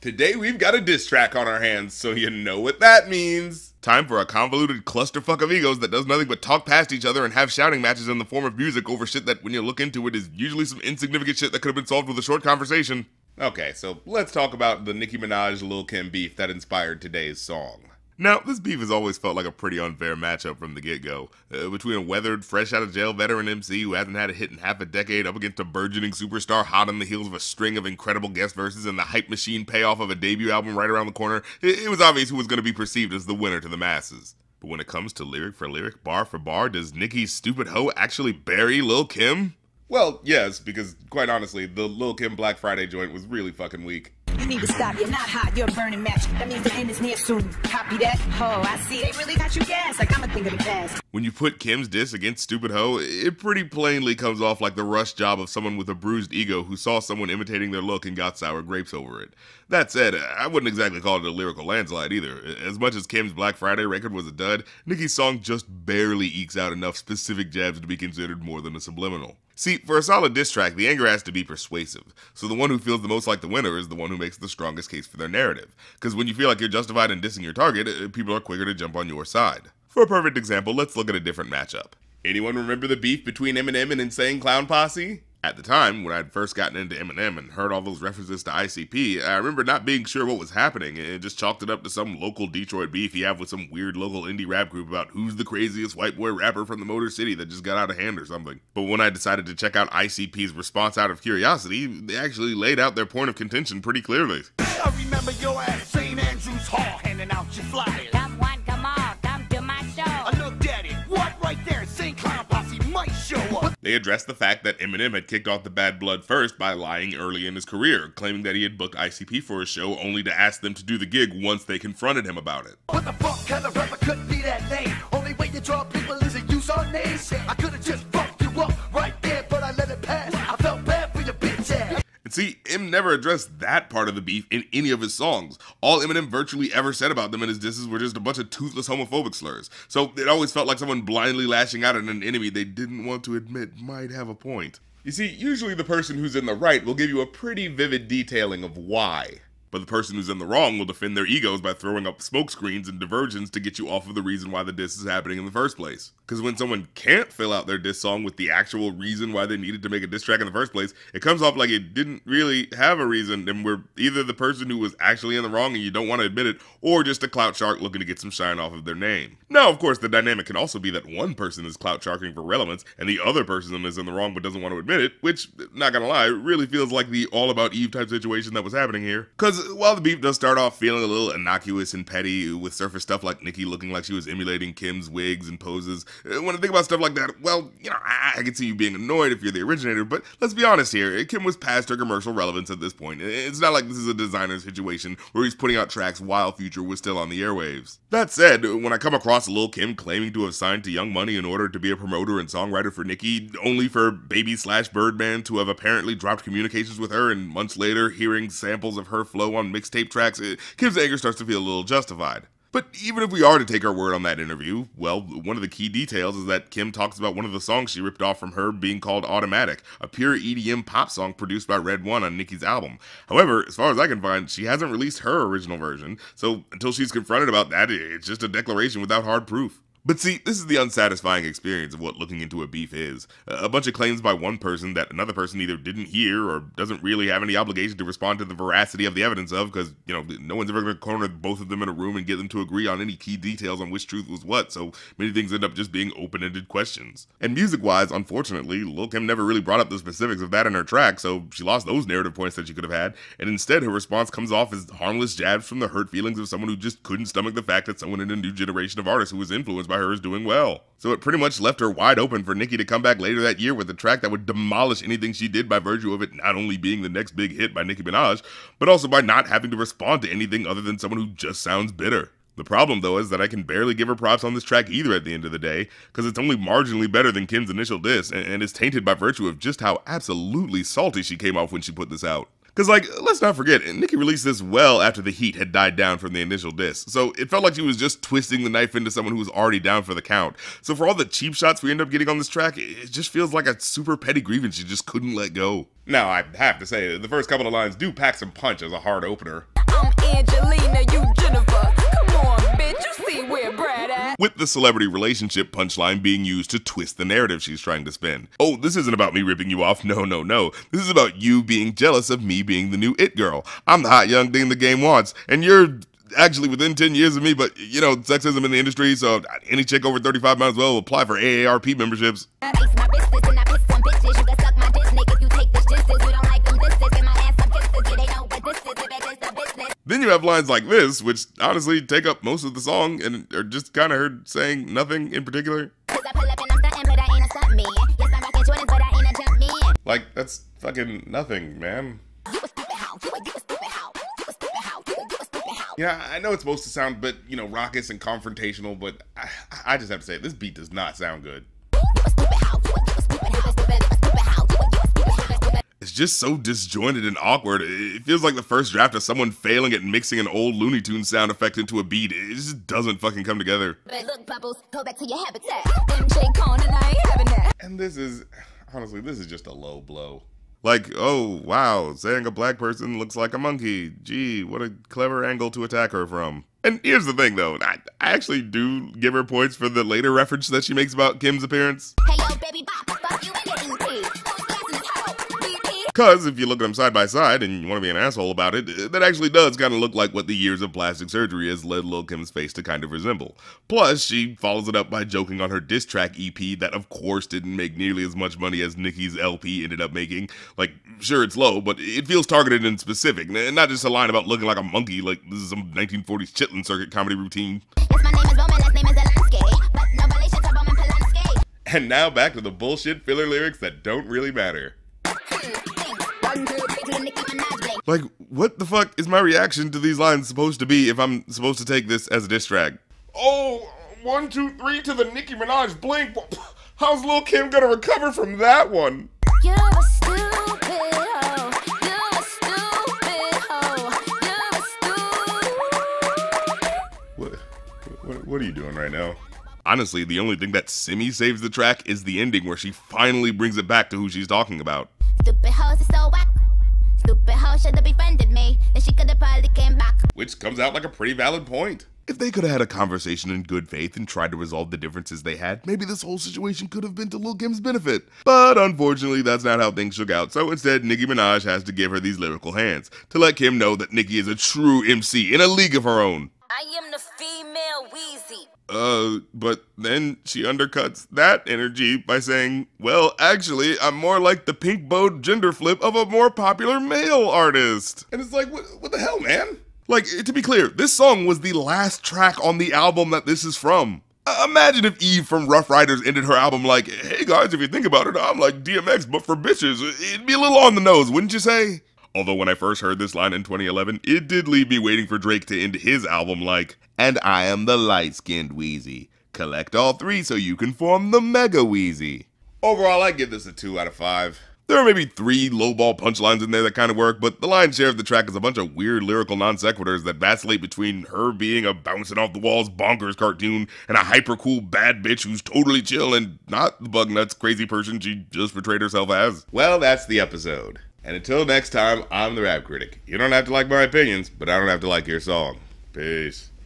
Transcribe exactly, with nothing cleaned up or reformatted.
Today we've got a diss track on our hands, so you know what that means. Time for a convoluted clusterfuck of egos that does nothing but talk past each other and have shouting matches in the form of music over shit that, when you look into it, is usually some insignificant shit that could have been solved with a short conversation. Okay, so let's talk about the Nicki Minaj-Lil Kim beef that inspired today's song. Now, this beef has always felt like a pretty unfair matchup from the get-go, uh, between a weathered, fresh-out-of-jail veteran M C who hasn't had a hit in half a decade up against a burgeoning superstar hot on the heels of a string of incredible guest verses and the hype machine payoff of a debut album right around the corner. It, it was obvious who was going to be perceived as the winner to the masses. But when it comes to lyric for lyric, bar for bar, does Nicki's stupid hoe actually bury Lil Kim? Well, yes, because quite honestly, the Lil Kim Black Friday joint was really fucking weak. You need to stop, you're not hot, you're a burning match. That means the end is near soon. Copy that? Oh, I see, they really got you gas, like I'ma think of it fast. When you put Kim's diss against Stupid Ho, it pretty plainly comes off like the rush job of someone with a bruised ego who saw someone imitating their look and got sour grapes over it. That said, I wouldn't exactly call it a lyrical landslide either. As much as Kim's Black Friday record was a dud, Nicki's song just barely ekes out enough specific jabs to be considered more than a subliminal. See, for a solid diss track, the anger has to be persuasive, so the one who feels the most like the winner is the one who makes the strongest case for their narrative. Because when you feel like you're justified in dissing your target, people are quicker to jump on your side. For a perfect example, let's look at a different matchup. Anyone remember the beef between Eminem and Insane Clown Posse? At the time, when I'd first gotten into Eminem and heard all those references to I C P, I remember not being sure what was happening and just chalked it up to some local Detroit beef he had with some weird local indie rap group about who's the craziest white boy rapper from the Motor City that just got out of hand or something. But when I decided to check out I C P's response out of curiosity, they actually laid out their point of contention pretty clearly. I remember your ass Saint Andrews Hall handing out your flyers. Come one, come on, come to my show. I looked at it, what right there? Insane Clown Posse might show up. They addressed the fact that Eminem had kicked off the bad blood first by lying early in his career, claiming that he had booked I C P for a show only to ask them to do the gig once they confronted him about it. What the fuck kind of rapper could be that lame? Only way you draw people is to use our names. I could have just fucked you up right there, but I let it pass. I felt bad for your bitch ass. And see, Em never addressed that part of the beef in any of his songs. All Eminem virtually ever said about them in his disses were just a bunch of toothless homophobic slurs. So it always felt like someone blindly lashing out at an enemy they didn't want to admit might have a point. You see, usually the person who's in the right will give you a pretty vivid detailing of why. But the person who's in the wrong will defend their egos by throwing up smoke screens and diversions to get you off of the reason why the diss is happening in the first place. Because when someone can't fill out their diss song with the actual reason why they needed to make a diss track in the first place, it comes off like it didn't really have a reason, and we're either the person who was actually in the wrong and you don't want to admit it, or just a clout shark looking to get some shine off of their name. Now, of course, the dynamic can also be that one person is clout sharking for relevance, and the other person is in the wrong but doesn't want to admit it, which, not gonna lie, really feels like the All About Eve type situation that was happening here. Because while the beef does start off feeling a little innocuous and petty, with surface stuff like Nicki looking like she was emulating Kim's wigs and poses, when I think about stuff like that, well, you know, I, I can see you being annoyed if you're the originator, but let's be honest here, Kim was past her commercial relevance at this point. It's not like this is a designer situation where he's putting out tracks while Future was still on the airwaves. That said, when I come across Lil Kim claiming to have signed to Young Money in order to be a promoter and songwriter for Nicki, only for Baby slash Birdman to have apparently dropped communications with her, and months later hearing samples of her flow on mixtape tracks, Kim's anger starts to feel a little justified. But even if we are to take our word on that interview, well, one of the key details is that Kim talks about one of the songs she ripped off from her being called Automatic, a pure E D M pop song produced by Red One on Nicki's album. However, as far as I can find, she hasn't released her original version, so until she's confronted about that, it's just a declaration without hard proof. But see, this is the unsatisfying experience of what looking into a beef is. A bunch of claims by one person that another person either didn't hear or doesn't really have any obligation to respond to the veracity of the evidence of, because, you know, no one's ever going to corner both of them in a room and get them to agree on any key details on which truth was what, so many things end up just being open-ended questions. And music-wise, unfortunately, Lil Kim never really brought up the specifics of that in her track, so she lost those narrative points that she could have had, and instead her response comes off as harmless jabs from the hurt feelings of someone who just couldn't stomach the fact that someone in a new generation of artists who was influenced by her is doing well. So it pretty much left her wide open for Nicki to come back later that year with a track that would demolish anything she did by virtue of it not only being the next big hit by Nicki Minaj, but also by not having to respond to anything other than someone who just sounds bitter. The problem, though, is that I can barely give her props on this track either at the end of the day, because it's only marginally better than Kim's initial diss, and is tainted by virtue of just how absolutely salty she came off when she put this out. Because, like, let's not forget, Nicki released this well after the heat had died down from the initial diss, so it felt like she was just twisting the knife into someone who was already down for the count. So for all the cheap shots we end up getting on this track, it just feels like a super petty grievance she just couldn't let go. Now, I have to say, the first couple of lines do pack some punch as a hard opener. Oh Angelina, you Jennifer. Come on, bitch, you see where Brad at? With the celebrity relationship punchline being used to twist the narrative she's trying to spin. Oh, this isn't about me ripping you off. No, no, no. This is about you being jealous of me being the new it girl. I'm the hot young thing the game wants, and you're actually within ten years of me, but you know, sexism in the industry, so any chick over thirty-five might as well apply for A A R P memberships. Then you have lines like this, which honestly take up most of the song and are just kind of heard saying nothing in particular. Like, that's fucking nothing, man. Yeah, I know it's supposed to sound, but you know, raucous and confrontational, but I, I just have to say, this beat does not sound good. It's just so disjointed and awkward. It feels like the first draft of someone failing at mixing an old Looney Tunes sound effect into a beat. It just doesn't fucking come together. Look, Bubbles, go back to your habitat. M J Cone and I ain't having that. And this is, honestly, this is just a low blow. Like, oh, wow, saying a black person looks like a monkey. Gee, what a clever angle to attack her from. And here's the thing, though. I, I actually do give her points for the later reference that she makes about Kim's appearance. Hey, yo, baby bop, fuck you in the E P. Because if you look at them side by side and you want to be an asshole about it, that actually does kind of look like what the years of plastic surgery has led Lil' Kim's face to kind of resemble. Plus, she follows it up by joking on her diss track E P that of course didn't make nearly as much money as Nicki's L P ended up making. Like, sure it's low, but it feels targeted and specific, and not just a line about looking like a monkey like this is some nineteen forties Chitlin Circuit comedy routine. Yes, my name is Bowman, last name is Zelensky, but no relation to Bowman Polanski. And now back to the bullshit filler lyrics that don't really matter. Like, what the fuck is my reaction to these lines supposed to be if I'm supposed to take this as a diss track? Oh, one, two, three to the Nicki Minaj blink. How's Lil' Kim gonna recover from that one? You're a stupid hoe. You're a stupid hoe. You're a stupid. What, what, what are you doing right now? Honestly, the only thing that semi saves the track is the ending where she finally brings it back to who she's talking about. Stupid hoes is so whack. Stupid hoe should have befriended me, then she could have probably came back. Which comes out like a pretty valid point. If they could have had a conversation in good faith and tried to resolve the differences they had, maybe this whole situation could have been to Lil' Kim's benefit. But unfortunately, that's not how things shook out, so instead Nicki Minaj has to give her these lyrical hands to let Kim know that Nicki is a true M C in a league of her own. I am the female Weezy. Uh, but then she undercuts that energy by saying, well, actually, I'm more like the pink bowed gender flip of a more popular male artist. And it's like, what, what the hell, man? Like, to be clear, this song was the last track on the album that this is from. Uh, imagine if Eve from Rough Riders ended her album like, hey guys, if you think about it, I'm like D M X, but for bitches. It'd be a little on the nose, wouldn't you say? Although when I first heard this line in twenty eleven, it did leave me waiting for Drake to end his album like, and I am the light-skinned Wheezy. Collect all three so you can form the Mega Wheezy. Overall, I give this a two out of five. There are maybe three lowball punchlines in there that kind of work, but the lion's share of the track is a bunch of weird lyrical non-sequiturs that vacillate between her being a bouncing off the walls bonkers cartoon and a hyper-cool bad bitch who's totally chill and not the bug nuts crazy person she just portrayed herself as. Well, that's the episode. And until next time, I'm the Rap Critic. You don't have to like my opinions, but I don't have to like your song. Peace.